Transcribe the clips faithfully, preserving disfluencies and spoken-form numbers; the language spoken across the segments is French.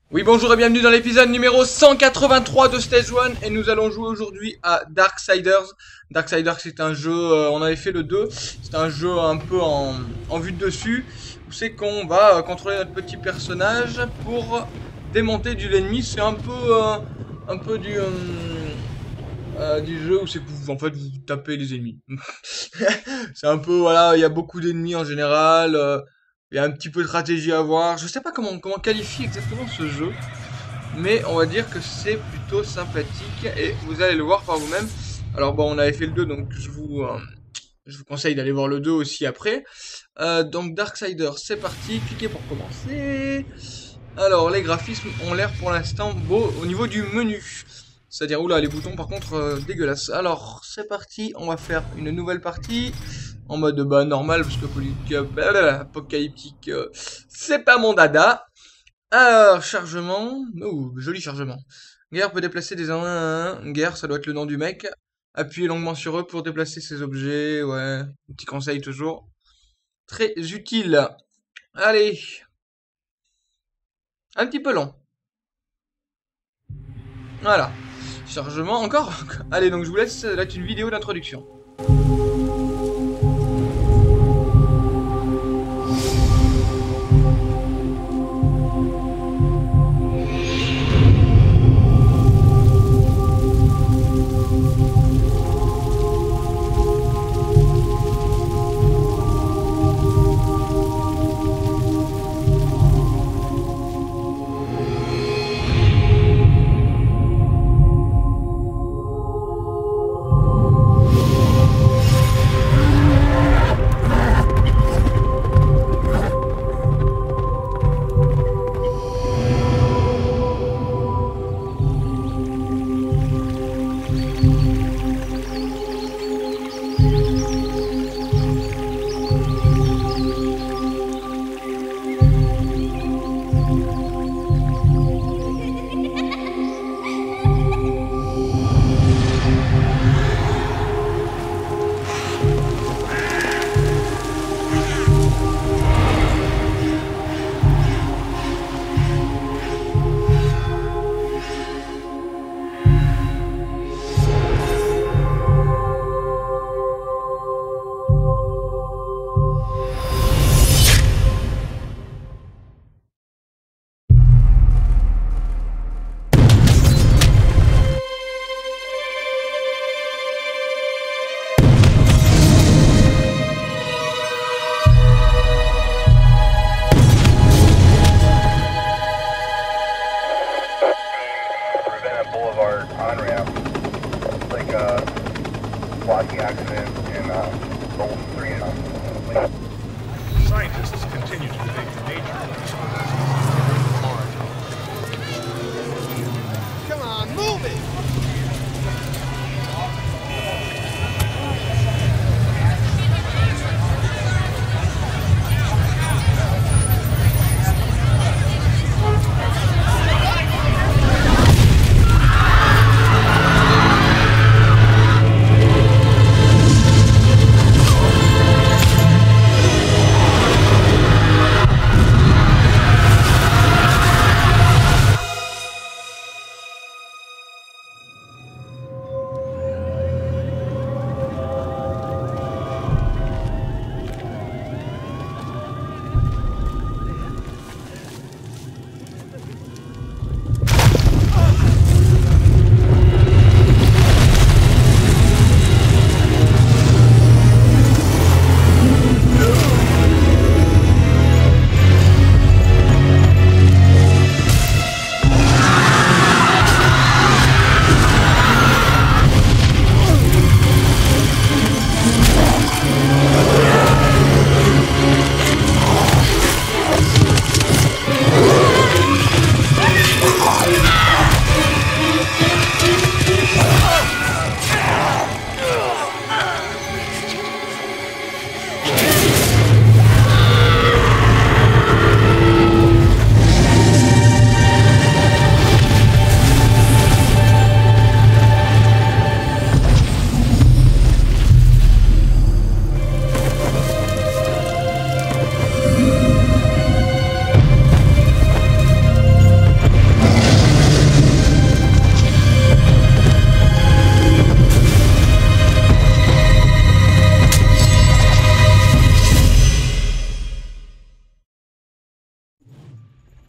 Oui, bonjour et bienvenue dans l'épisode numéro cent quatre-vingt-trois de Stage un et nous allons jouer aujourd'hui à Darksiders. Darksiders c'est un jeu, euh, on avait fait le deux, c'est un jeu un peu en, en vue de dessus où c'est qu'on va euh, contrôler notre petit personnage pour démonter du l'ennemi. C'est un peu euh, un peu du euh, euh, du jeu où c'est que vous, en fait vous tapez les ennemis. C'est un peu, voilà, il y a beaucoup d'ennemis en général. euh, Il y a un petit peu de stratégie à voir. Je sais pas comment, comment qualifier exactement ce jeu, mais on va dire que c'est plutôt sympathique et vous allez le voir par vous-même. Alors bon, on avait fait le deux, donc je vous, euh, je vous conseille d'aller voir le deux aussi après. Euh, donc Darksiders, c'est parti, cliquez pour commencer. Alors les graphismes ont l'air pour l'instant beaux au niveau du menu. C'est-à-dire, oula, les boutons par contre euh, dégueulasses. Alors c'est parti, on va faire une nouvelle partie en mode bah normal parce que politique, euh, blablabla, apocalyptique, euh, c'est pas mon dada. Alors, chargement. Oh, joli chargement. Guerre peut déplacer des un Guerre, ça doit être le nom du mec. Appuyez longuement sur eux pour déplacer ses objets. Ouais, petit conseil toujours. Très utile. Allez. Un petit peu long. Voilà. Chargement encore. Allez, donc je vous laisse là une vidéo d'introduction.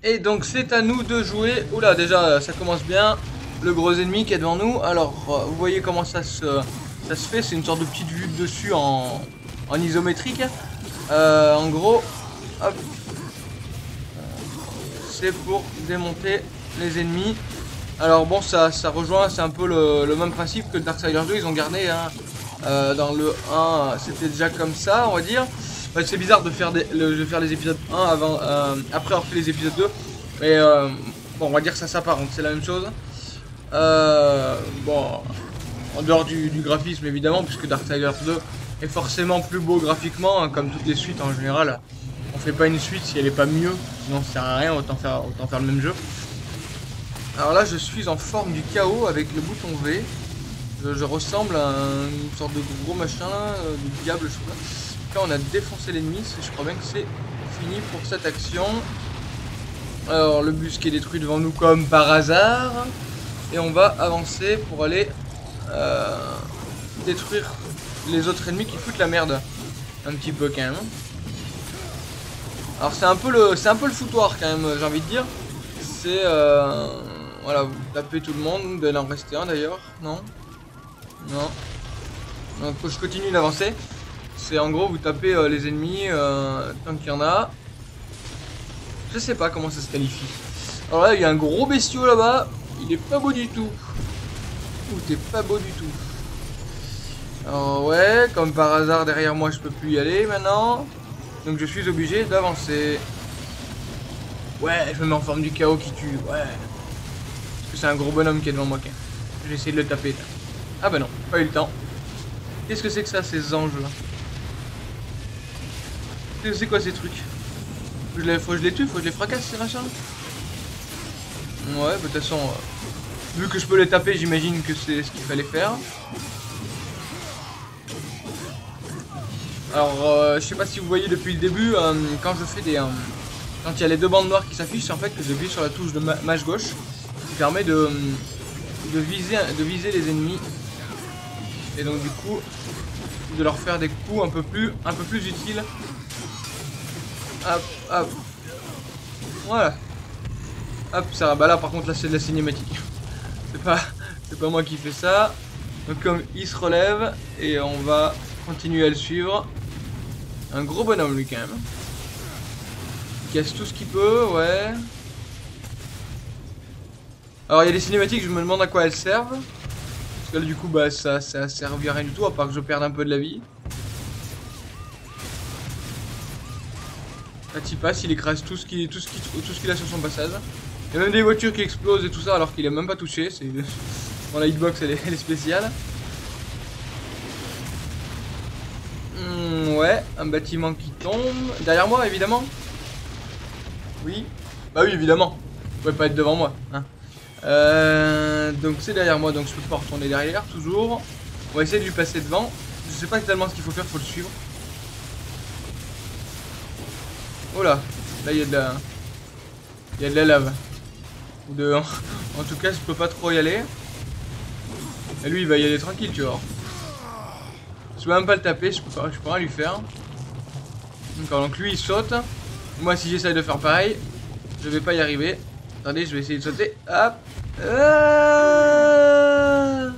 Et donc c'est à nous de jouer. Oula, déjà ça commence bien. Le gros ennemi qui est devant nous. Alors vous voyez comment ça se, ça se fait. C'est une sorte de petite vue de dessus en, en isométrique. Euh, en gros, hop. C'est pour démonter les ennemis. Alors bon, ça, ça rejoint, c'est un peu le, le même principe que Darksiders deux. Ils ont gardé hein, euh, dans le un, c'était déjà comme ça, on va dire. Bah, c'est bizarre de faire, des, le, de faire les épisodes un avant, euh, après avoir fait les épisodes deux. Mais euh, bon, on va dire que ça s'apparente, c'est la même chose. Euh, bon, en dehors du, du graphisme évidemment, puisque Darksiders deux est forcément plus beau graphiquement, hein, comme toutes les suites en général. On fait pas une suite si elle est pas mieux, sinon ça sert à rien, autant faire, autant faire le même jeu. Alors là je suis en forme du chaos avec le bouton V. Je, je ressemble à une sorte de gros machin, euh, du diable je sais pas. Là on a défoncé l'ennemi, je crois bien que c'est fini pour cette action. Alors le bus qui est détruit devant nous comme par hasard. Et on va avancer pour aller euh, détruire les autres ennemis qui foutent la merde. Un petit peu quand même. Alors c'est un peu le c'est un peu le foutoir quand même, j'ai envie de dire. C'est euh, voilà, vous tapez tout le monde, il doit en rester un d'ailleurs, non? Non. Donc je continue d'avancer. C'est en gros vous tapez euh, les ennemis euh, tant qu'il y en a. Je sais pas comment ça se qualifie. Alors là il y a un gros bestiau là-bas, il est pas beau du tout. Ouh, t'es pas beau du tout. Alors ouais, comme par hasard derrière moi je peux plus y aller maintenant. Donc je suis obligé d'avancer. Ouais, je me mets en forme du chaos qui tue, ouais. Parce que c'est un gros bonhomme qui est devant moi. Je vais essayer de le taper. Ah bah non, pas eu le temps. Qu'est-ce que c'est que ça, ces anges là? C'est quoi ces trucs? Faut que je les, faut que je les tue, faut que je les fracasse ces machins. Ouais, bah de toute façon, euh, vu que je peux les taper, j'imagine que c'est ce qu'il fallait faire. Alors, euh, je sais pas si vous voyez depuis le début, euh, quand je fais des... Euh, quand il y a les deux bandes noires qui s'affichent, c'est en fait que j'appuie sur la touche de mâche gauche, qui permet de, de, viser, de viser les ennemis. Et donc du coup, de leur faire des coups un peu plus, un peu plus utiles. Hop, hop. Voilà. Hop, ça va. Bah là par contre là c'est de la cinématique. C'est pas, c'est pas moi qui fais ça. Donc comme il se relève, et on va continuer à le suivre. Un gros bonhomme lui quand même. Il casse tout ce qu'il peut, ouais. Alors il y a des cinématiques, je me demande à quoi elles servent. Parce que là du coup bah ça, ça servi à rien du tout, à part que je perde un peu de la vie. Là t'y passe, il écrase tout ce qu'il tout ce qu'il tout ce qu'il a sur son passage. Il y a même des voitures qui explosent et tout ça alors qu'il est même pas touché. C'est bon, la hitbox elle est, elle est spéciale. Mmh, ouais, un bâtiment qui tombe. Derrière moi évidemment. Oui. Bah oui évidemment. Vous pouvez pas être devant moi. Hein. Euh, donc c'est derrière moi, donc je peux pas retourner derrière toujours. On va essayer de lui passer devant. Je sais pas tellement ce qu'il faut faire, faut le suivre. Oh là, là il y a de la, il y a de la lave. Ou de, en tout cas je peux pas trop y aller. Et lui il va y aller tranquille, tu vois. Je peux même pas le taper, je peux pas, je peux rien lui faire. D'accord, donc lui il saute. Moi si j'essaye de faire pareil, je vais pas y arriver. Attendez, je vais essayer de sauter. Hop. Euh...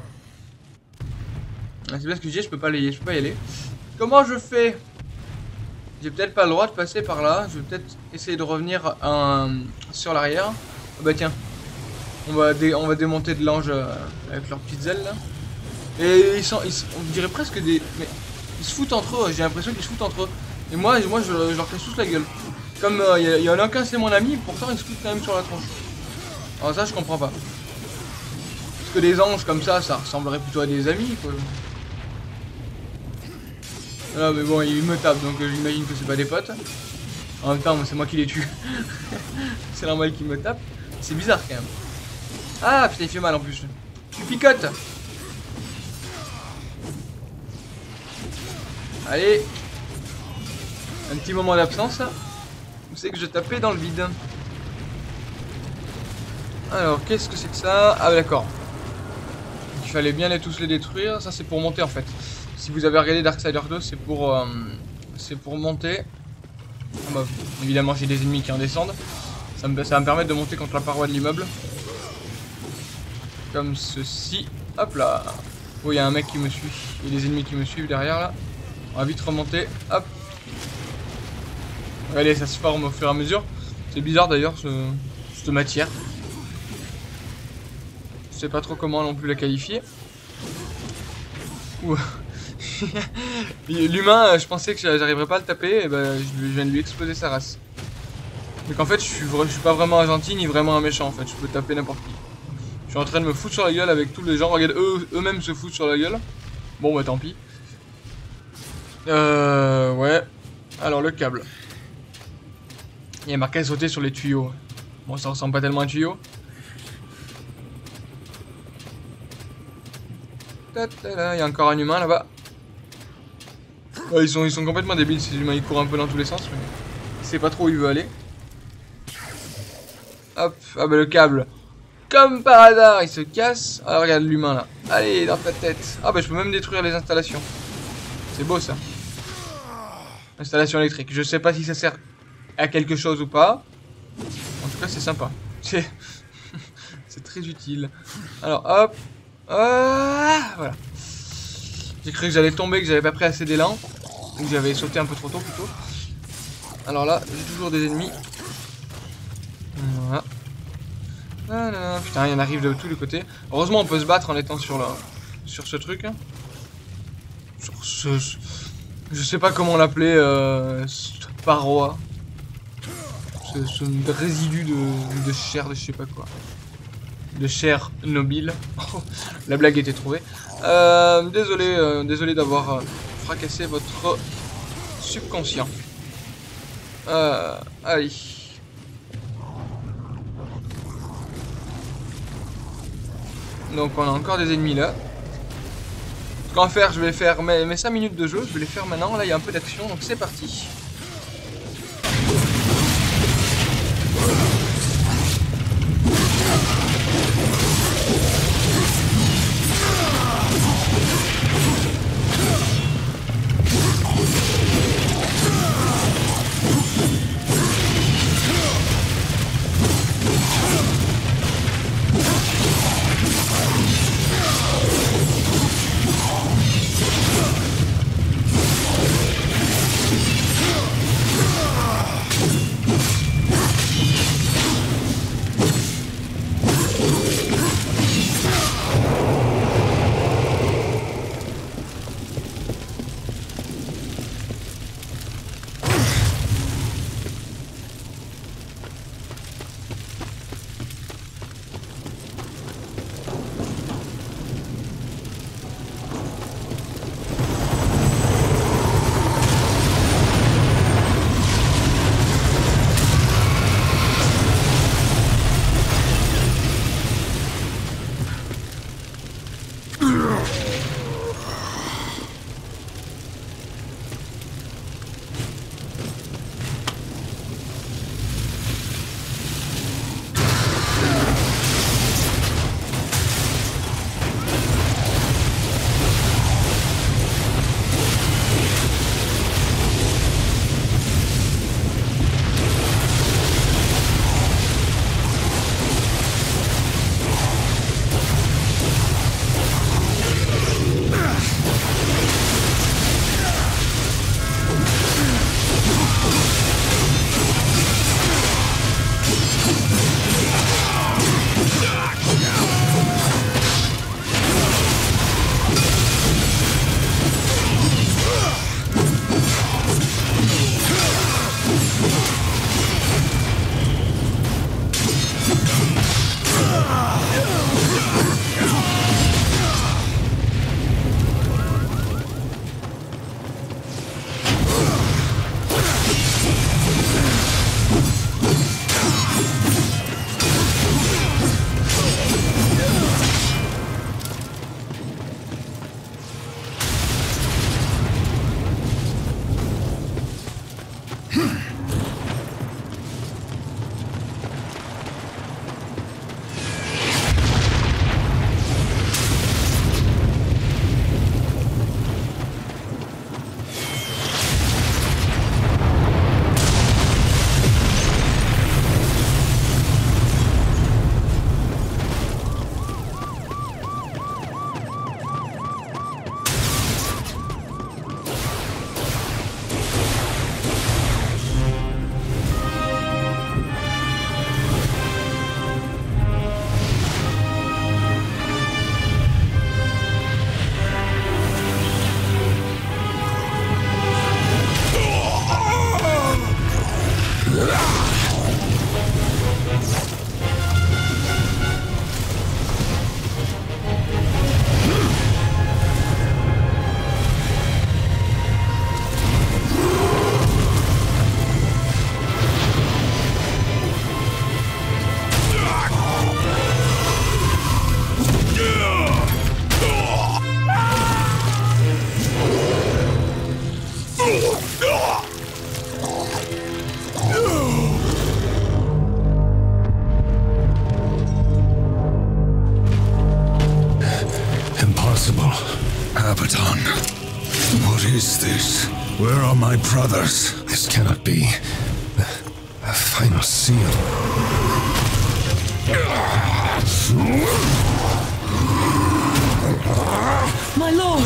Ah, c'est bien ce que je dis, je peux pas y, je peux pas y aller. Comment je fais? J'ai peut-être pas le droit de passer par là. Je vais peut-être essayer de revenir un... sur l'arrière. Oh bah tiens. On va, dé... on va démonter de l'ange euh, avec leurs petites ailes là. Et ils sont, ils sont, on dirait presque des... Mais ils se foutent entre eux, j'ai l'impression qu'ils se foutent entre eux. Et moi, moi je, je leur casse tous la gueule. Comme il euh, y, y en a qu'un c'est mon ami, pourtant ils se foutent quand même sur la tronche. Alors ça je comprends pas. Parce que des anges comme ça, ça ressemblerait plutôt à des amis quoi. Ah mais bon, ils me tapent donc euh, j'imagine que c'est pas des potes. En même temps, c'est moi qui les tue. C'est normal qu'ils me tapent. C'est bizarre quand même. Ah putain il fait mal en plus. Tu picotes. Allez. Un petit moment d'absence. Où c'est que je tapais dans le vide. Alors qu'est-ce que c'est que ça? Ah d'accord. Il fallait bien les tous les détruire. Ça c'est pour monter en fait. Si vous avez regardé Darksiders deux, c'est pour, euh, c'est pour monter. Ah bah, évidemment j'ai des ennemis qui en descendent. Ça, me, ça va me permettre de monter contre la paroi de l'immeuble. Comme ceci. Hop là. Oh, il y a un mec qui me suit. Il y a des ennemis qui me suivent derrière là. On va vite remonter. Hop. Allez, ça se forme au fur et à mesure. C'est bizarre d'ailleurs, ce, cette matière. Je sais pas trop comment non plus la qualifier. L'humain, je pensais que j'arriverais pas à le taper. Et ben, je viens de lui exploser sa race. Donc en fait, je suis, je suis pas vraiment un gentil ni vraiment un méchant en fait. Je peux taper n'importe qui. Je suis en train de me foutre sur la gueule avec tous les gens. Regarde, eux, eux-mêmes se foutent sur la gueule. Bon bah tant pis. Euh... Ouais. Alors le câble. Il y a marqué à sauter sur les tuyaux. Bon, ça ressemble pas tellement à un tuyau. Il y a encore un humain là-bas. Ouais, ils, sont, ils sont complètement débiles ces humains. Ils courent un peu dans tous les sens. Mais il sait pas trop où il veut aller. Hop. Ah bah le câble. Comme par hasard, il se casse. Ah, regarde l'humain là. Allez, dans ta tête. Ah bah je peux même détruire les installations. C'est beau ça. Installation électrique. Je sais pas si ça sert à quelque chose ou pas. En tout cas, c'est sympa. C'est c'est très utile. Alors, hop. Ah, voilà. J'ai cru que j'allais tomber, que j'avais pas pris assez d'élan. Ou que j'avais sauté un peu trop tôt plutôt. Alors là, j'ai toujours des ennemis. Voilà. Ah, là, putain, il y en arrive de tous les côtés. Heureusement, on peut se battre en étant sur, la, sur ce truc. Sur ce... ce je sais pas comment l'appeler. Euh, cette paroi. Ce, ce résidu de, de chair de je sais pas quoi. De chair nobile. La blague était trouvée. Euh, désolé euh, désolé d'avoir euh, fracassé votre subconscient. Euh, allez. Donc on a encore des ennemis là. Ce qu'on va faire, je vais faire mes, mes cinq minutes de jeu, je vais les faire maintenant. Là il y a un peu d'action, donc c'est parti. Abaddon, what is this? Where are my brothers? This cannot be. The, the final seal. My lord!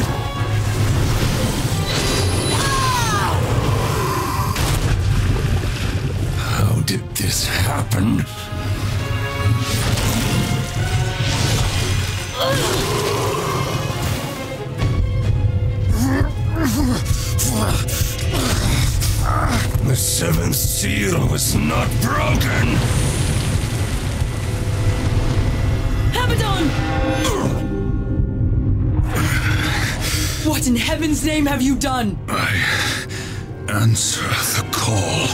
How did this happen? The seventh seal was not broken! Abaddon! What in heaven's name have you done? I answer the call.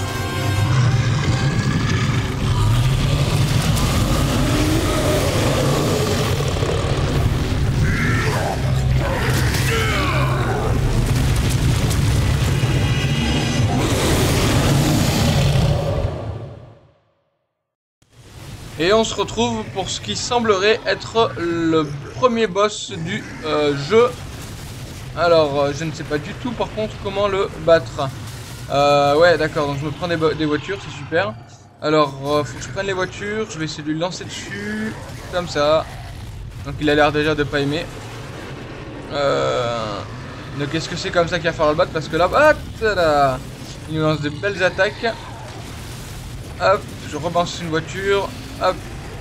Et on se retrouve pour ce qui semblerait être le premier boss du euh, jeu. Alors, euh, je ne sais pas du tout par contre comment le battre. Euh, ouais, d'accord, donc je me prends des, des voitures, c'est super. Alors, euh, faut que je prenne les voitures, je vais essayer de lui lancer dessus, comme ça. Donc il a l'air déjà de pas aimer. Euh, donc est-ce que c'est comme ça qu'il va falloir le battre? Parce que là, hop, là, il nous lance de belles attaques. Hop, je rebalance une voiture. Hop.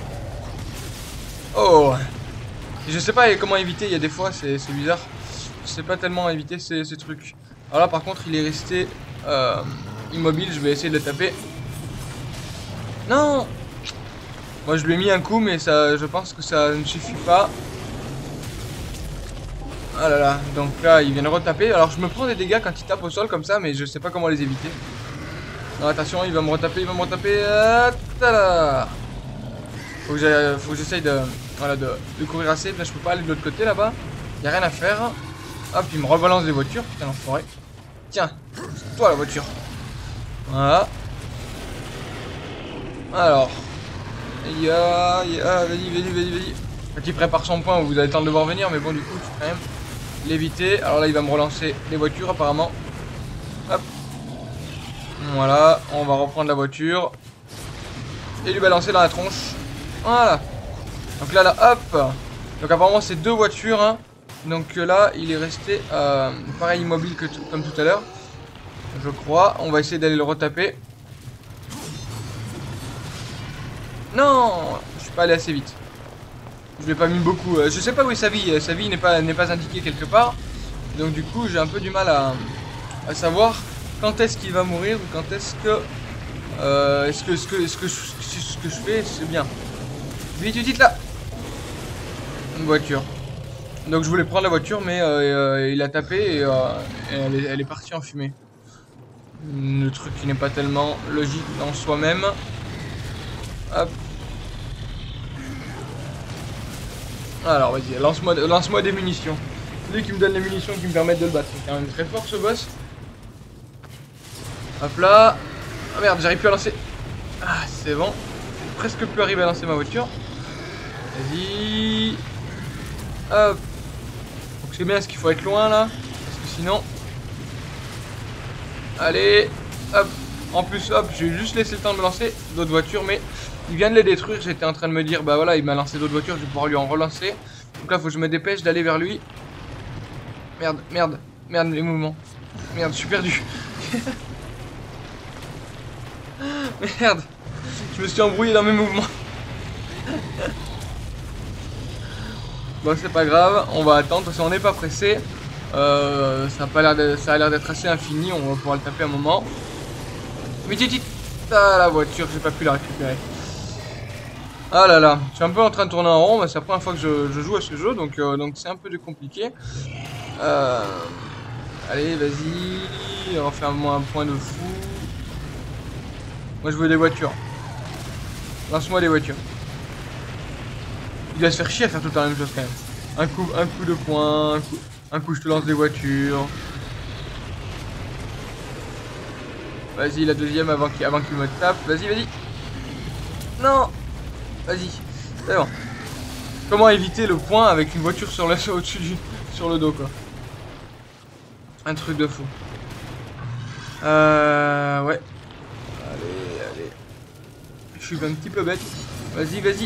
Oh. Je sais pas comment éviter, il y a des fois, c'est bizarre. Je sais pas tellement éviter ces, ces trucs. Alors là par contre il est resté euh, immobile, je vais essayer de le taper. Non. Moi je lui ai mis un coup mais ça, je pense que ça ne suffit pas. Ah là là, donc là il vient de retaper. Alors je me prends des dégâts quand il tape au sol comme ça mais je sais pas comment les éviter. Non attention, il va me retaper, il va me retaper. Ah, faut que j'essaye de, voilà, de, de courir assez. Là je peux pas aller de l'autre côté là-bas. Y a rien à faire. Hop, il me rebalance des voitures, putain l'enfoiré. Tiens, c'est toi la voiture. Voilà. Alors. Ya, ya, vas-y, vas-y, vas-y, vas-y. Quand il prépare son point, vous avez le temps de le voir venir, mais bon, du coup, tu peux quand même l'éviter. Alors là, il va me relancer les voitures, apparemment. Hop. Voilà, on va reprendre la voiture. Et lui balancer dans la tronche. Voilà. Donc là, là, hop. Donc apparemment, c'est deux voitures, hein. Donc là, il est resté euh, pareil immobile que comme tout à l'heure. Je crois. On va essayer d'aller le retaper. Non, je suis pas allé assez vite. Je l'ai pas mis beaucoup. Je sais pas où est sa vie. Sa vie n'est pas, n'est pas indiquée quelque part. Donc du coup, j'ai un peu du mal à, à savoir quand est-ce qu'il va mourir ou quand est-ce que... Euh, est-ce que, est-ce que, est-ce que, je, ce que je fais, c'est bien. Vite, vite, là. Une voiture. Donc je voulais prendre la voiture mais euh, euh, il a tapé et, euh, et elle, est, elle est partie en fumée. Le truc qui n'est pas tellement logique dans soi-même. Hop. Alors vas-y, lance-moi lance-moi des munitions. Lui qui me donne les munitions qui me permettent de le battre. C'est quand même très fort ce boss. Hop là. Ah merde, j'arrive plus à lancer. Ah c'est bon. J'ai presque plus arrivé à lancer ma voiture. Vas-y. Hop. Donc c'est bien, est-ce qu'il faut être loin là? Parce que sinon... Allez. Hop. En plus, hop, j'ai juste laissé le temps de me lancer d'autres voitures, mais il vient de les détruire. J'étais en train de me dire, bah voilà, il m'a lancé d'autres voitures, je vais pouvoir lui en relancer. Donc là, faut que je me dépêche d'aller vers lui. Merde, merde, merde, les mouvements. Merde, je suis perdu. Merde. Je me suis embrouillé dans mes mouvements. Bon, c'est pas grave, on va attendre parce qu'on n'est pas pressé. Euh, ça a pas l'air, ça a l'air d'être assez infini, on va pouvoir le taper un moment. Mais titi, ah, la voiture, j'ai pas pu la récupérer. Ah là là, je suis un peu en train de tourner en rond, mais c'est la première fois que je, je joue à ce jeu, donc euh, donc c'est un peu compliqué. Euh, allez, vas-y, on va faire un point de fou. Moi je veux des voitures. Lance-moi des voitures. Il doit se faire chier à faire tout le temps la même chose quand même. Un coup, un coup de poing, un coup, un coup je te lance des voitures. Vas-y, la deuxième avant qu'il avant qu'il me tape. Vas-y, vas-y. Non. Vas-y. C'est bon. Comment éviter le point avec une voiture sur le au-dessus du sur le dos quoi. Un truc de fou. Euh... Ouais. Allez, allez. Je suis un petit peu bête. Vas-y, vas-y.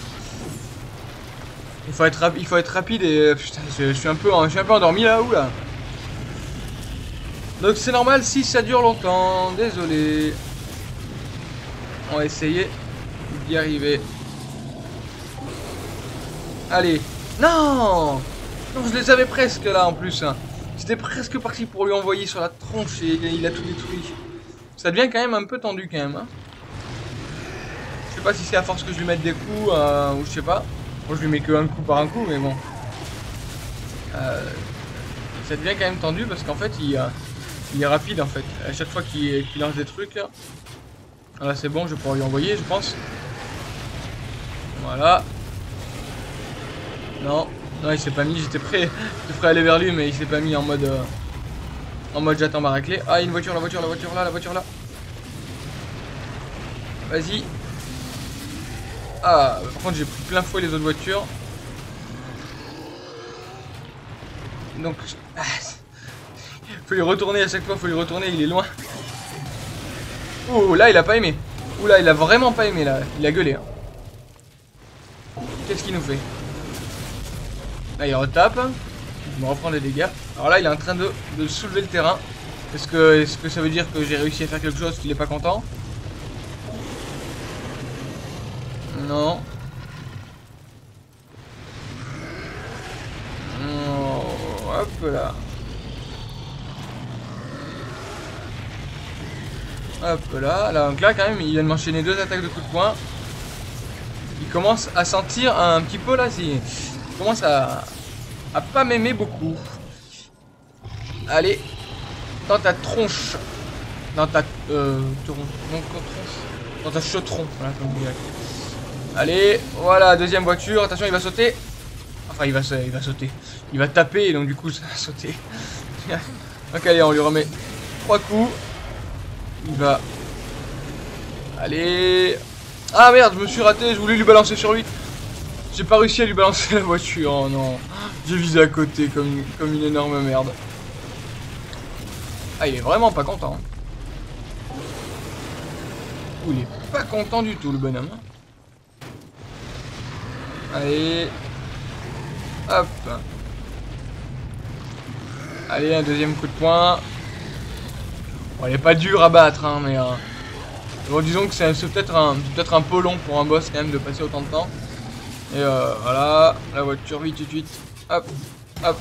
Il faut être rapide, il faut être rapide et... Putain, je, je suis un peu, je suis un peu endormi là, ou là. Donc c'est normal si ça dure longtemps. Désolé. On va essayer d'y arriver. Allez. Non, non, je les avais presque là en plus. Hein. J'étais presque parti pour lui envoyer sur la tronche et il a tout détruit. Ça devient quand même un peu tendu quand même. Hein. Je sais pas si c'est à force que je lui mette des coups euh, ou je sais pas. Moi je lui mets que un coup par un coup mais bon. Euh, ça devient quand même tendu parce qu'en fait il, euh, il est rapide en fait. À chaque fois qu'il qu'il lance des trucs. Là, là c'est bon, je vais pouvoir lui envoyer je pense. Voilà. Non, non il s'est pas mis, j'étais prêt, j'étais prêt à aller vers lui mais il s'est pas mis en mode euh, en mode j'attends ma raclée. Ah il y a une voiture, la voiture, la voiture là, la voiture là. Vas-y. Ah par contre j'ai pris plein fouet les autres voitures. Donc ah, faut y retourner à chaque fois, faut y retourner, il est loin. Oh là il a pas aimé. Ouh là il a vraiment pas aimé là, il a gueulé. Hein. Qu'est-ce qu'il nous fait? Là il retape, il me reprend des dégâts. Alors là il est en train de, de soulever le terrain. Est-ce que, est-ce que ça veut dire que j'ai réussi à faire quelque chose qu'il est pas content? Non. Non. Hop là. Hop là. Là, donc là quand même il vient de m'enchaîner deux attaques de coups de poing. Il commence à sentir un petit peu là si... Il commence à, à pas m'aimer beaucoup. Allez, dans ta tronche, dans ta euh, tronche, non, tronche, dans ta chetron. Voilà, comme vous direz. Allez, voilà deuxième voiture. Attention, il va sauter. Enfin, il va, il va sauter. Il va taper et donc du coup ça va sauter. Donc allez, on lui remet trois coups. Il va. Allez. Ah merde, je me suis raté. Je voulais lui balancer sur lui. J'ai pas réussi à lui balancer la voiture, oh non. J'ai visé à côté comme une, comme une énorme merde. Ah, il est vraiment pas content. Ouh, il est pas content du tout, le bonhomme. Allez. Hop. Allez, un deuxième coup de poing. Bon, il est pas dur à battre, hein, mais... Euh... Bon, disons que c'est peut-être un, peut-être un peu long pour un boss quand même de passer autant de temps. Et euh, voilà, la voiture vite, vite, vite. Hop, hop.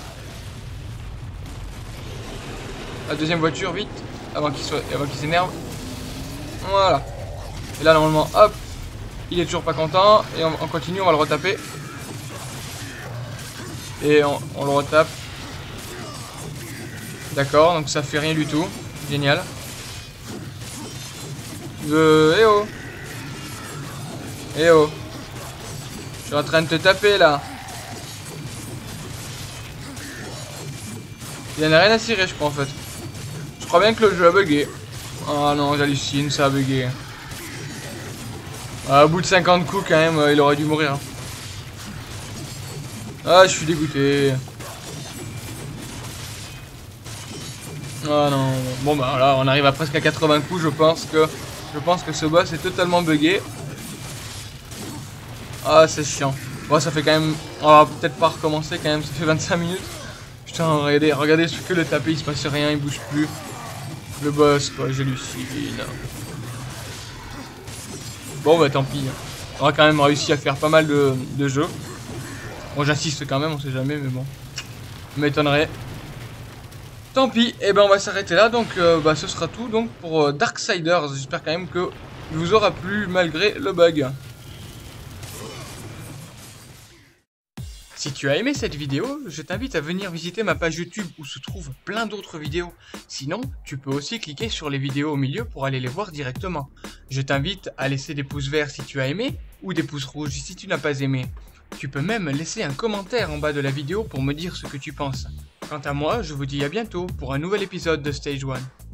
La deuxième voiture vite, avant qu'il soit, avant qu'il s'énerve. Voilà. Et là normalement, hop, il est toujours pas content et on, on continue, on va le retaper. Et on, on le retape. D'accord, donc ça fait rien du tout. Génial. Euh, eh oh. Eh oh. Je suis en train de te taper là. Il en a rien à cirer je crois en fait. Je crois bien que le jeu a bugué. Oh non j'hallucine, ça a bugué. Ah, au bout de cinquante coups quand même euh, il aurait dû mourir. Ah je suis dégoûté. Oh non. Bon bah là on arrive à presque à quatre-vingts coups. Je pense que Je pense que ce boss est totalement bugué. Ah c'est chiant. Bon ça fait quand même... On va peut-être pas recommencer quand même, ça fait vingt-cinq minutes. Putain regardez, regardez ce que le taper, il se passe rien, il bouge plus. Le boss quoi, j'hallucine. Bon bah tant pis. On a quand même réussi à faire pas mal de, de jeux. Bon j'insiste quand même, on sait jamais mais bon. M'étonnerait. Tant pis, et eh ben on va s'arrêter là, donc euh, bah, ce sera tout donc pour euh, Darksiders. J'espère quand même que il vous aura plu malgré le bug. Si tu as aimé cette vidéo, je t'invite à venir visiter ma page YouTube où se trouvent plein d'autres vidéos. Sinon, tu peux aussi cliquer sur les vidéos au milieu pour aller les voir directement. Je t'invite à laisser des pouces verts si tu as aimé ou des pouces rouges si tu n'as pas aimé. Tu peux même laisser un commentaire en bas de la vidéo pour me dire ce que tu penses. Quant à moi, je vous dis à bientôt pour un nouvel épisode de Stage one.